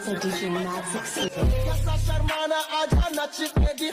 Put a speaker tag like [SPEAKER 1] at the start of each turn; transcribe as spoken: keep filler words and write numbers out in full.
[SPEAKER 1] also D J Mad Succeeded.
[SPEAKER 2] शर्माना आजा नच के